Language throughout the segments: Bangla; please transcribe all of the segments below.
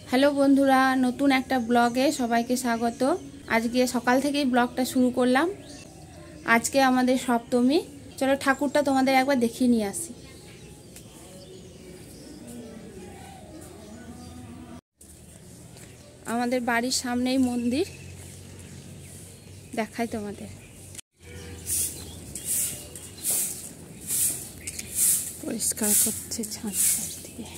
হ্যালো বন্ধুরা, নতুন একটা ব্লগে সবাইকে স্বাগত। আজকে সকাল থেকেই ব্লগটা শুরু করলাম। আজকে আমাদের সপ্তমী। চলো ঠাকুরটা তোমাদের একবার দেখিয়ে নিয়ে আসি। আমাদের বাড়ির সামনেই মন্দির, দেখাই তোমাদের। পরিষ্কার করছে ছাদ দিয়ে।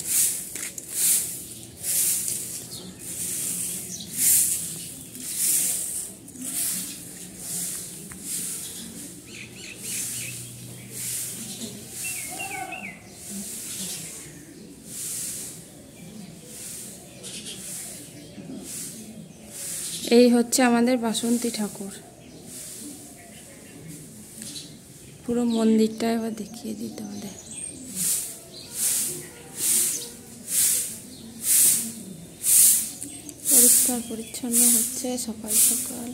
এই হচ্ছে আমাদের বাসন্তী ঠাকুর। পুরো মন্দিরটা এবার দেখিয়ে দিই তোমাদের। পরিষ্কার পরিচ্ছন্ন হচ্ছে সকাল সকাল।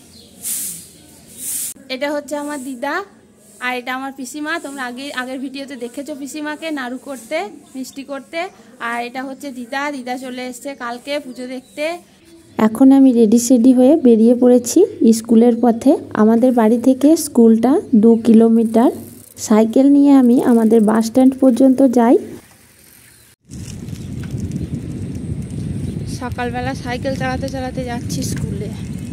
এটা হচ্ছে আমার দিদা আর এটা আমার পিসিমা। তোমরা আগের ভিডিওতে দেখেছো পিসিমাকে নাড়ু করতে, মিষ্টি করতে। আর এটা হচ্ছে দিদা চলে এসছে কালকে পুজো দেখতে। এখন আমি রেডি হয়ে বেরিয়ে পড়েছি স্কুলের পথে। আমাদের বাড়ি থেকে স্কুলটা 2 কিলোমিটার। সাইকেল নিয়ে আমি আমাদের বাস স্ট্যান্ড পর্যন্ত যাই। সকালবেলা সাইকেল চালাতে চালাতে যাচ্ছি স্কুলে।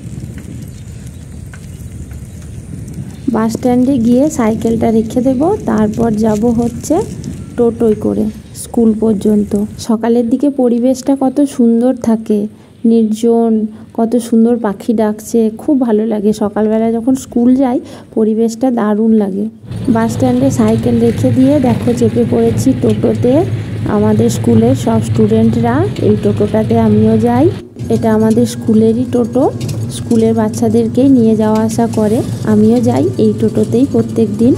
বাস স্ট্যান্ডে গিয়ে সাইকেলটা রেখে দেব, তারপর যাব হচ্ছে টোটোয় করে স্কুল পর্যন্ত। সকালের দিকে পরিবেশটা কত সুন্দর থাকে, নির্জন, কত সুন্দর পাখি ডাকছে, খুব ভালো লাগে। সকালবেলা যখন স্কুল যাই পরিবেশটা দারুণ লাগে। বাস স্ট্যান্ডে সাইকেল রেখে দিয়ে দেখো চেপে পড়েছি টোটোতে। আমাদের স্কুলের সব স্টুডেন্টরা এই টোটোটাতে আমিও যাই। এটা আমাদের স্কুলেরই টোটো, স্কুলের বাচ্চাদেরকেই নিয়ে যাওয়া আসা করে। আমিও যাই এই টোটোতেই প্রত্যেক দিন।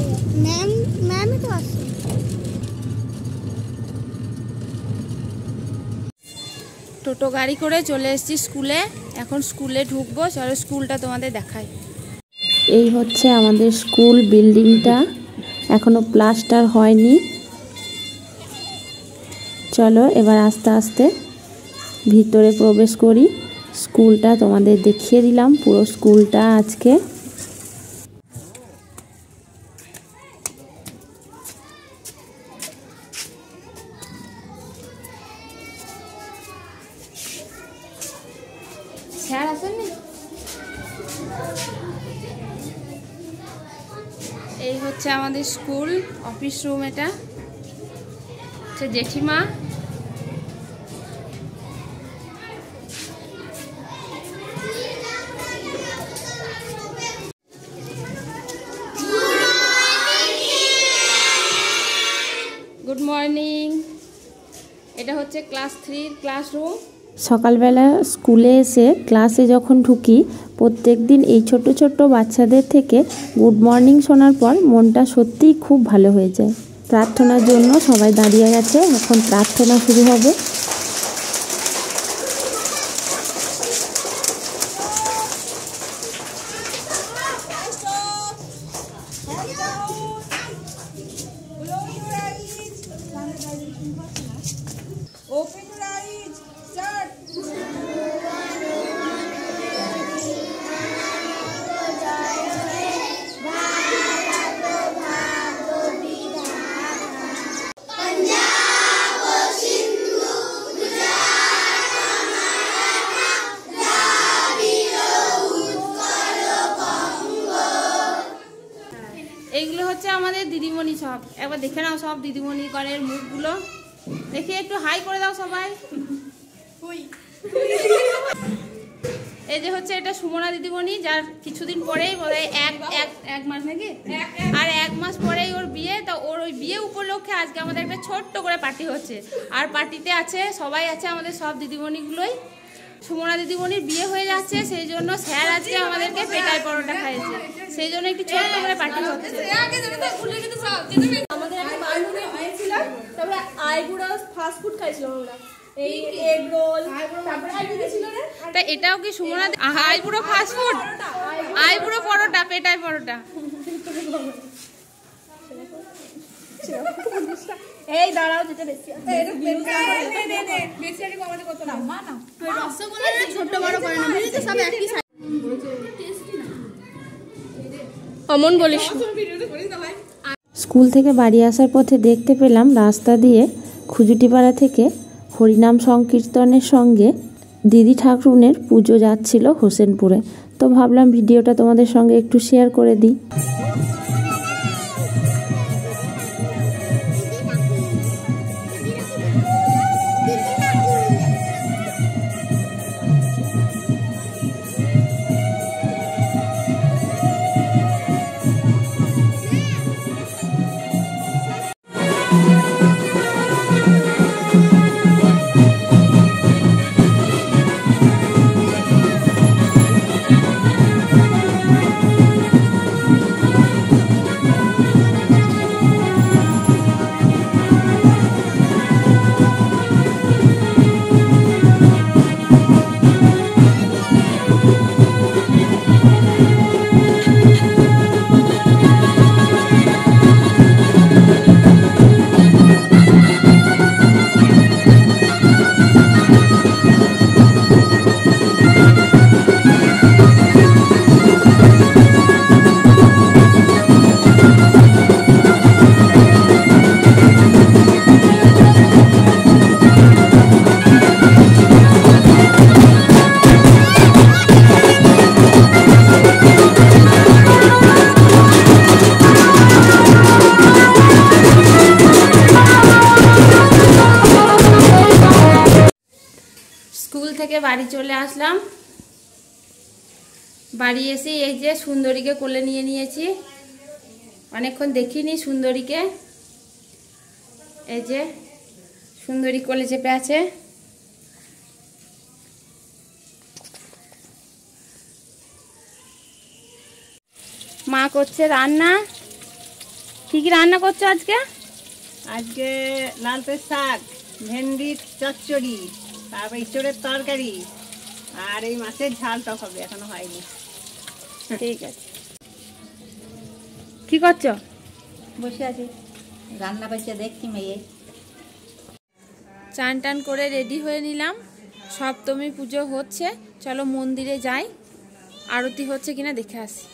টোটো গাড়ি করে চলে এসেছি স্কুলে। এখন স্কুলে ঢুকবো। চলো স্কুলটা তোমাদের দেখাই। এই হচ্ছে আমাদের স্কুল বিল্ডিংটা, এখনো প্লাস্টার হয়নি। চলো এবার আস্তে আস্তে ভিতরে প্রবেশ করি। স্কুলটা তোমাদের দেখিয়ে দিলাম, পুরো স্কুলটা আজকে। স্যার আসেননি? এই হচ্ছে আমাদের স্কুল অফিস রুম। এটা হচ্ছে জেঠিমা। Good morning. এটা হচ্ছে ক্লাস 3 ক্লাসরুম। সকালবেলা স্কুলে এসে ক্লাসে যখন ঢুকি প্রত্যেক দিন এই ছোট ছোট বাচ্চাদের থেকে গুড মর্নিং শোনার পর মনটা সত্যিই খুব ভালো হয়ে যায়। প্রার্থনার জন্য সবাই দাঁড়িয়ে গেছে, এখন প্রার্থনা শুরু হবে। Open your eyes. Start. এইগুলো হচ্ছে আমাদের দিদিমণি সব। একবার দেখে নাও সব দিদিমণি করের মুখগুলো। দেখে একটু হাই করে দাও সবাই। এই যে হচ্ছে এটা সুমনা দিদিমণি, যার কিছুদিন পরেই বোধহয় এক মাস নাকি আর 1 মাস পরেই ওর বিয়ে। তো ওর ওই বিয়ে উপলক্ষে আজকে আমাদের একটা ছোট্ট করে পার্টি হচ্ছে। আর পার্টিতে আছে সবাই আছে, আমাদের সব দিদিমণিগুলোই। সুমনা দিদিমণির বিয়ে হয়ে যাচ্ছে, সেই জন্য স্যার আজকে আমাদেরকে পেটাই পরোটা খাইয়েছে, সেই জন্য একটু ছোট্ট করে পার্টি হচ্ছে। আমাদের একটা বান্ধবী গিয়েছিলাম, তারপরে আইবুড়া ফাস্ট ফুড খাইছিলাম আমরা। এই এগ রোল, তারপরে আর কি ছিল রে? তা এটাও কি সুমনা? আইবুড়ো ফাস্ট ফুড, আইবুড়ো পরোটা, পেটাই পরোটা। এই দাঁড়াও যেটা বেশি আছে এটা বেশি আছে কমাতে কত না মা না রসগোল্লা ছোট বড় করে না বুঝলি তো সব একই সাইজ টেস্টি না অমন বলিস ভিডিওতে করিস না ভাই। স্কুল থেকে বাড়ি আসার পথে দেখতে পেলাম রাস্তা দিয়ে খুজুটিপাড়া থেকে হরিনাম সংকীর্তনের সঙ্গে দিদি ঠাকুরনের পুজো যাচ্ছিল হোসেনপুরে। তো ভাবলাম ভিডিওটা তোমাদের সঙ্গে একটু শেয়ার করে দিই। স্কুল থেকে বাড়ি চলে আসলাম। বাড়ি এসে এই যে সুন্দরীকে কোলে নিয়ে নিয়েছি, অনেকক্ষণ দেখিনি সুন্দরীকে। এই যে সুন্দরী কোলে চেপে আছে। মা করছে রান্না। কি কি রান্না করছো আজকে? আজকে লাল পেঁয়াজ শাক, ভেন্ডির চচ্চড়ি, তারপর ইঁচড়ের তরকারি, আর এই মাছের ঝালটা হবে, এখনো হয়নি। ঠিক আছে। কি করছো? বসে আছি, রান্না করছে দেখছি মেয়ে। চান টান করে রেডি হয়ে নিলাম। সপ্তমী পুজো হচ্ছে, চলো মন্দিরে যাই, আরতি হচ্ছে কিনা দেখে আসি।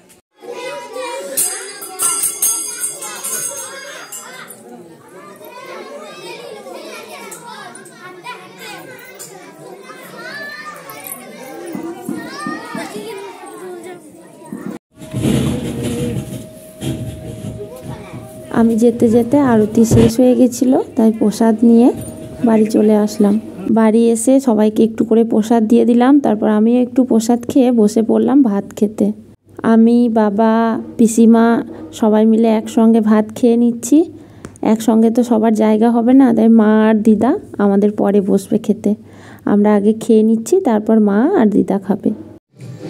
আমি যেতে যেতে আরতি শেষ হয়ে গেছিল, তাই প্রসাদ নিয়ে বাড়ি চলে আসলাম। বাড়ি এসে সবাইকে একটু করে প্রসাদ দিয়ে দিলাম। তারপর আমিও একটু প্রসাদ খেয়ে বসে পড়লাম ভাত খেতে। আমি, বাবা, পিসিমা সবাই মিলে একসঙ্গে ভাত খেয়ে নিচ্ছি। একসঙ্গে তো সবার জায়গা হবে না, তাই মা আর দিদা আমাদের পরে বসবে খেতে। আমরা আগে খেয়ে নিচ্ছি, তারপর মা আর দিদা খাবে।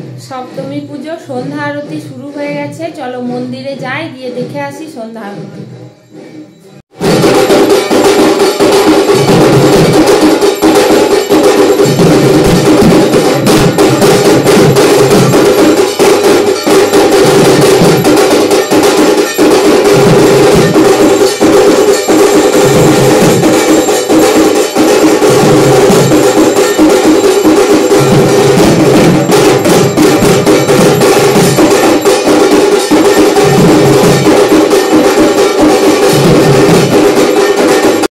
সপ্তমী পুজো সন্ধ্যা আরতি শুরু হয়ে গেছে, চলো মন্দিরে যাই, গিয়ে দেখে আসি সন্ধ্যা আরতি।